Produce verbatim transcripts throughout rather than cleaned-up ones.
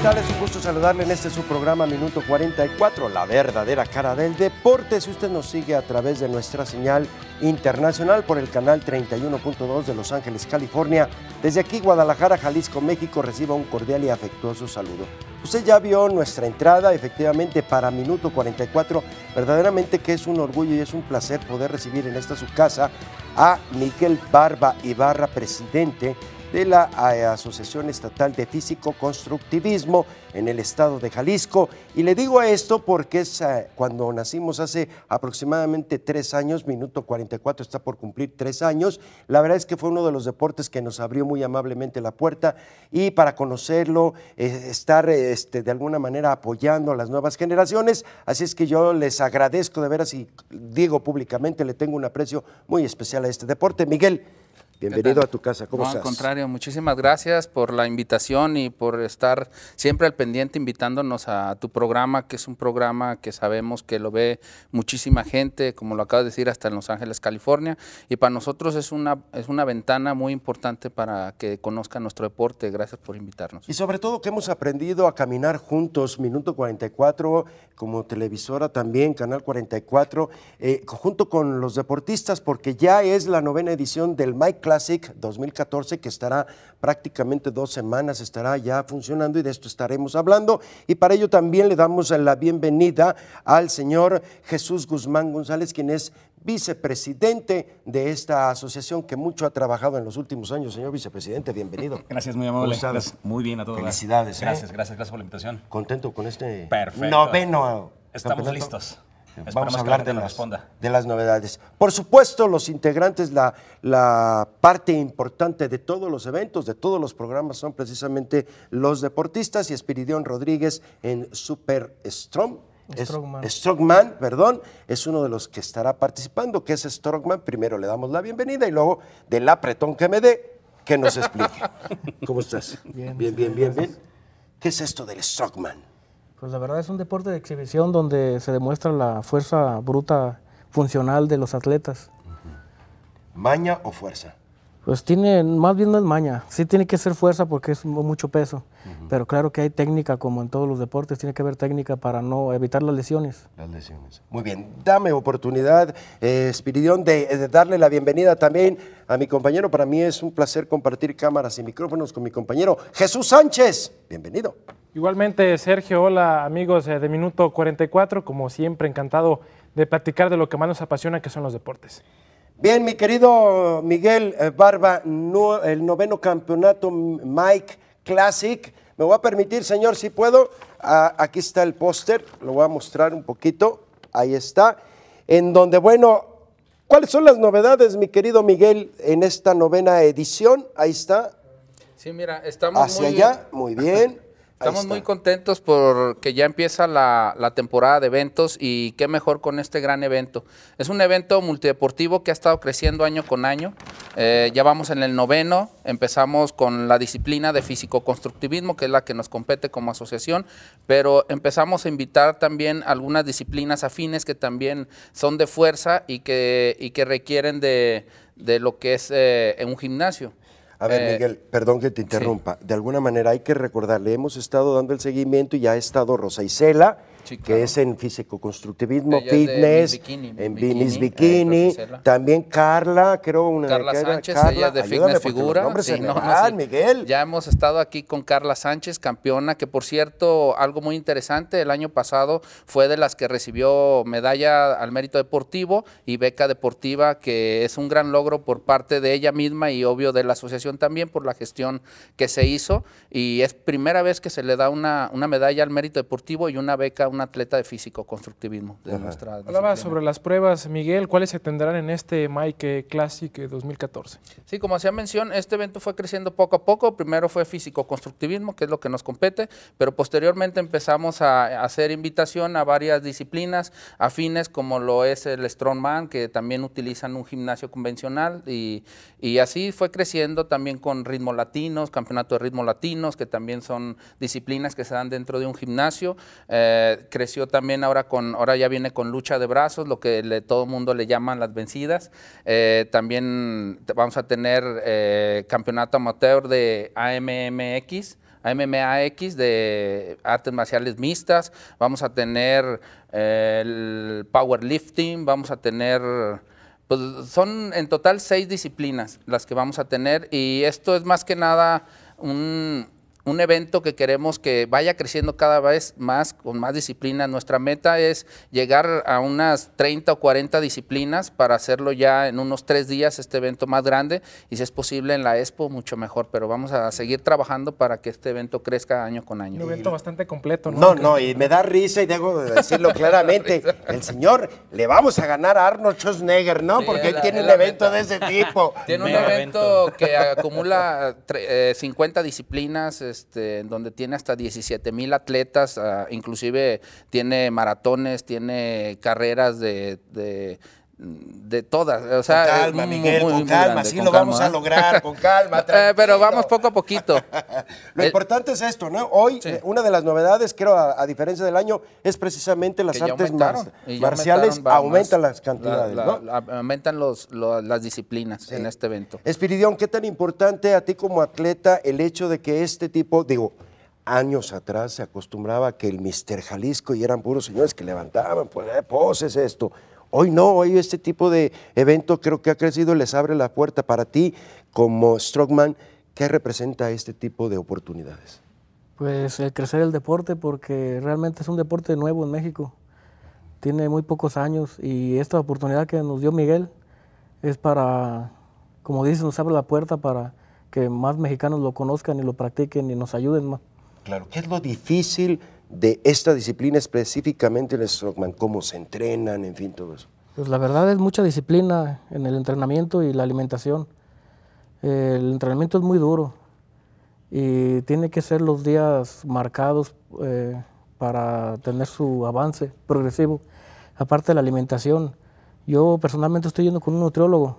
tal? Es un gusto saludarle en este su programa Minuto cuarenta y cuatro, la verdadera cara del deporte. Si usted nos sigue a través de nuestra señal internacional por el canal treinta y uno punto dos de Los Ángeles, California, desde aquí Guadalajara, Jalisco, México, reciba un cordial y afectuoso saludo. Usted ya vio nuestra entrada, efectivamente, para Minuto cuarenta y cuatro. Verdaderamente que es un orgullo y es un placer poder recibir en esta su casa a Miguel Barba Ibarra, presidente de la Asociación Estatal de Físico-Constructivismo en el estado de Jalisco. Y le digo esto porque es uh, cuando nacimos hace aproximadamente tres años, Minuto cuarenta y cuatro está por cumplir tres años. La verdad es que fue uno de los deportes que nos abrió muy amablemente la puerta, y para conocerlo, eh, estar este, de alguna manera apoyando a las nuevas generaciones. Así es que yo les agradezco de veras, y digo públicamente, le tengo un aprecio muy especial a este deporte. Miguel, bienvenido a tu casa, ¿cómo no, estás? Al contrario, muchísimas gracias por la invitación y por estar siempre al pendiente invitándonos a tu programa, que es un programa que sabemos que lo ve muchísima gente, como lo acabo de decir, hasta en Los Ángeles, California, y para nosotros es una, es una ventana muy importante para que conozcan nuestro deporte. Gracias por invitarnos. Y sobre todo que hemos aprendido a caminar juntos, Minuto cuarenta y cuatro, como televisora también, Canal cuarenta y cuatro, eh, junto con los deportistas, porque ya es la novena edición del Mike Classic dos mil catorce, que estará prácticamente dos semanas, estará ya funcionando, y de esto estaremos hablando. Y para ello también le damos la bienvenida al señor Jesús Guzmán González, quien es vicepresidente de esta asociación que mucho ha trabajado en los últimos años. Señor vicepresidente, bienvenido. Gracias, muy amable. Gracias. Muy bien a todos. Felicidades. Gracias, ¿eh? gracias, gracias por la invitación. Contento con este Perfecto. noveno Estamos campeonato. listos. Vamos a hablar de las, responda. de las novedades. Por supuesto, los integrantes, la, la parte importante de todos los eventos, de todos los programas, son precisamente los deportistas, y Espiridión Rodríguez en Super Strong. Strongman. Es, Strongman, perdón, es uno de los que estará participando, que es Strongman. Primero le damos la bienvenida y luego del apretón que me dé, que nos explique. ¿Cómo estás? Bien, bien, bien, bien, bien. ¿Qué es esto del Strongman? Pues la verdad es un deporte de exhibición donde se demuestra la fuerza bruta funcional de los atletas. ¿Maña o fuerza? Pues tiene, más bien no es maña, sí tiene que ser fuerza porque es mucho peso, uh-huh. Pero claro que hay técnica, como en todos los deportes, tiene que haber técnica para no evitar las lesiones. Las lesiones. Muy bien, dame oportunidad, eh, Espiridión, de, de darle la bienvenida también a mi compañero. Para mí es un placer compartir cámaras y micrófonos con mi compañero Jesús Sánchez. Bienvenido. Igualmente, Sergio, hola amigos de Minuto cuarenta y cuatro, como siempre encantado de platicar de lo que más nos apasiona, que son los deportes. Bien, mi querido Miguel Barba, no, el noveno campeonato Mike Classic. Me voy a permitir, señor, si puedo, ah, aquí está el póster, lo voy a mostrar un poquito, ahí está, en donde, bueno, ¿cuáles son las novedades, mi querido Miguel, en esta novena edición? Ahí está. Sí, mira, estamos hacia muy... allá, muy bien. Estamos muy contentos porque ya empieza la, la temporada de eventos, y qué mejor con este gran evento. Es un evento multideportivo que ha estado creciendo año con año. Eh, ya vamos en el noveno, empezamos con la disciplina de físico-constructivismo, que es la que nos compete como asociación, pero empezamos a invitar también algunas disciplinas afines que también son de fuerza y que, y que requieren de, de lo que es eh, en un gimnasio. A ver, Eh, Miguel, perdón que te interrumpa. Sí. De alguna manera hay que recordarle, hemos estado dando el seguimiento y ya ha estado Rosa Isela, sí, claro, que es en físico-constructivismo, fitness, bikini, en bikini, Miss Bikini, eh, también Carla, creo una Carla que era, Sánchez, Carla, ella de Fitness Figura. Sí, no, no, no, sí. Miguel. Ya hemos estado aquí con Carla Sánchez, campeona, que por cierto, algo muy interesante, el año pasado fue de las que recibió medalla al mérito deportivo y beca deportiva, que es un gran logro por parte de ella misma y obvio de la asociación también por la gestión que se hizo, y es primera vez que se le da una, una medalla al mérito deportivo y una beca a un atleta de físico-constructivismo de nuestra disciplina. Hablaba sobre las pruebas, Miguel, ¿cuáles se tendrán en este Mike Classic dos mil catorce? Sí, como hacía mención, este evento fue creciendo poco a poco. Primero fue físico-constructivismo, que es lo que nos compete, pero posteriormente empezamos a, a hacer invitación a varias disciplinas afines, como lo es el Strongman, que también utilizan un gimnasio convencional, y, y así fue creciendo también con ritmo latinos, campeonato de ritmo latinos, que también son disciplinas que se dan dentro de un gimnasio. Eh, creció también ahora con, ahora ya viene con lucha de brazos, lo que le, todo el mundo le llaman las vencidas. Eh, también vamos a tener eh, campeonato amateur de A M M X, M M A X de artes marciales mixtas, vamos a tener eh, el powerlifting, vamos a tener, pues son en total seis disciplinas las que vamos a tener, y esto es más que nada un... un evento que queremos que vaya creciendo cada vez más, con más disciplinas. Nuestra meta es llegar a unas treinta o cuarenta disciplinas para hacerlo ya en unos tres días, este evento más grande, y si es posible en la Expo, mucho mejor, pero vamos a seguir trabajando para que este evento crezca año con año. Un evento bastante completo, ¿no? No, no, y me da risa, y debo de decirlo claramente, el señor, le vamos a ganar a Arnold Schwarzenegger, ¿no? Sí, Porque él la, tiene un la evento meta. de ese tipo. Tiene un Mega evento, evento. que acumula eh, cincuenta disciplinas, este, en donde tiene hasta diecisiete mil atletas, uh, inclusive tiene maratones, tiene carreras de, de, de todas. O sea, Con calma, muy, Miguel, muy, con muy calma, grande, sí con lo calma, vamos a ¿eh? lograr, con calma, Eh, tranquilo. Pero vamos poco a poquito. Lo El- importante es esto, ¿no? Hoy, Sí. eh, una de las novedades, creo, a, a diferencia del año, es precisamente las que ya artes aumentaron, mar- y ya marciales, aumentaron, va aumentan más. las cantidades, La- ¿no? la- la- aumentan los, lo- las disciplinas en este evento. Espiridión, ¿qué tan importante a ti como atleta el hecho de que este tipo, digo, años atrás se acostumbraba a que el míster Jalisco y eran puros señores que levantaban, pues, eh, poses, esto. Hoy no, hoy este tipo de evento creo que ha crecido y les abre la puerta para ti como strongman. ¿Qué representa este tipo de oportunidades? Pues el crecer el deporte, porque realmente es un deporte nuevo en México. Tiene muy pocos años, y esta oportunidad que nos dio Miguel es para, como dices, nos abre la puerta para que más mexicanos lo conozcan y lo practiquen y nos ayuden más. Claro, ¿qué es lo difícil de esta disciplina específicamente el strongman? ¿Cómo se entrenan, en fin, todo eso? Pues la verdad es mucha disciplina en el entrenamiento y la alimentación. El entrenamiento es muy duro y tiene que ser los días marcados eh, para tener su avance progresivo. Aparte de la alimentación, yo personalmente estoy yendo con un nutriólogo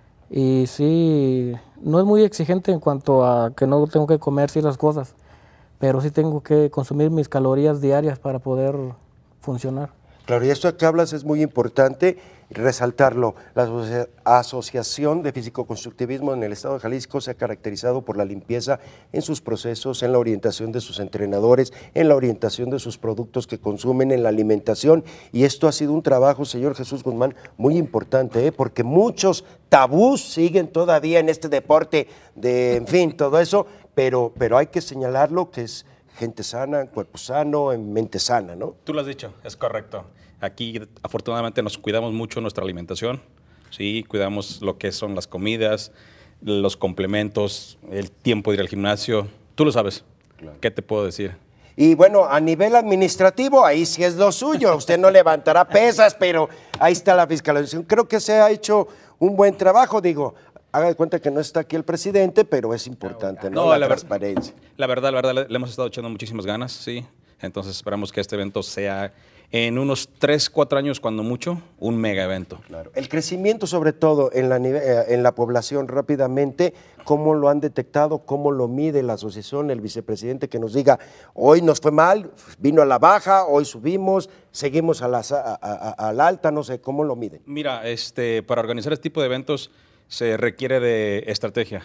y sí, no es muy exigente en cuanto a que no tengo que comer ciertas cosas, pero sí tengo que consumir mis calorías diarias para poder funcionar. Claro, y esto que hablas es muy importante resaltarlo. La asocia- Asociación de Físico-Constructivismo en el Estado de Jalisco se ha caracterizado por la limpieza en sus procesos, en la orientación de sus entrenadores, en la orientación de sus productos que consumen, en la alimentación, y esto ha sido un trabajo, señor Jesús Guzmán, muy importante, ¿eh? Porque muchos tabús siguen todavía en este deporte de, en fin, todo eso, pero, pero hay que señalarlo que es gente sana, cuerpo sano, en mente sana, ¿no? Tú lo has dicho, es correcto. Aquí afortunadamente nos cuidamos mucho nuestra alimentación, sí, cuidamos lo que son las comidas, los complementos, el tiempo de ir al gimnasio. Tú lo sabes. Claro. ¿Qué te puedo decir? Y bueno, a nivel administrativo, ahí sí es lo suyo. Usted no levantará pesas, pero ahí está la fiscalización. Creo que se ha hecho un buen trabajo, digo. Haga de cuenta que no está aquí el presidente, pero es importante, ¿no? No, la, la ver- transparencia. La verdad, la verdad, le, le hemos estado echando muchísimas ganas, sí. Entonces esperamos que este evento sea en unos tres, cuatro años, cuando mucho, un mega evento. Claro. El crecimiento, sobre todo en la, nive- eh, en la población rápidamente, ¿cómo lo han detectado? ¿Cómo lo mide la asociación? El vicepresidente que nos diga, hoy nos fue mal, vino a la baja, hoy subimos, seguimos a la, a, a, a la alta, no sé, ¿cómo lo miden? Mira, este, para organizar este tipo de eventos se requiere de estrategia.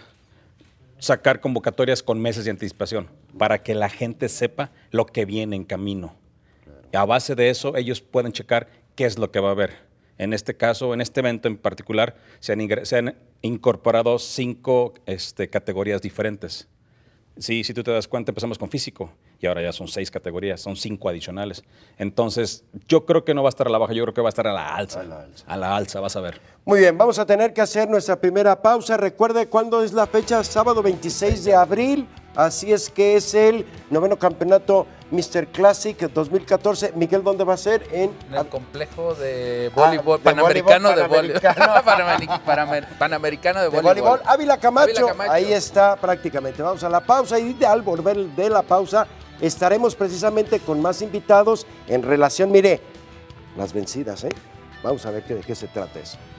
Sacar convocatorias con meses de anticipación para que la gente sepa lo que viene en camino. Y a base de eso, ellos pueden checar qué es lo que va a haber. En este caso, en este evento en particular, se han, ingre- se han incorporado cinco este, categorías diferentes. Sí, si tú te das cuenta, empezamos con físico y ahora ya son seis categorías, son cinco adicionales. Entonces, yo creo que no va a estar a la baja, yo creo que va a estar a la alza. A la alza. A la alza, vas a ver. Muy bien, vamos a tener que hacer nuestra primera pausa. Recuerde cuándo es la fecha, sábado veintiséis de abril. Así es que es el noveno campeonato míster Classic dos mil catorce. Miguel, ¿dónde va a ser? En, En el complejo de Ah, voleibol, de panamericano de voleibol, voleibol. panamericano. Panamericano de de voleibol. voleibol. Ávila Camacho, Ávila Camacho. ahí está prácticamente. Vamos a la pausa y de al volver de la pausa estaremos precisamente con más invitados en relación, mire, las vencidas, ¿eh? Vamos a ver qué, de qué se trata eso.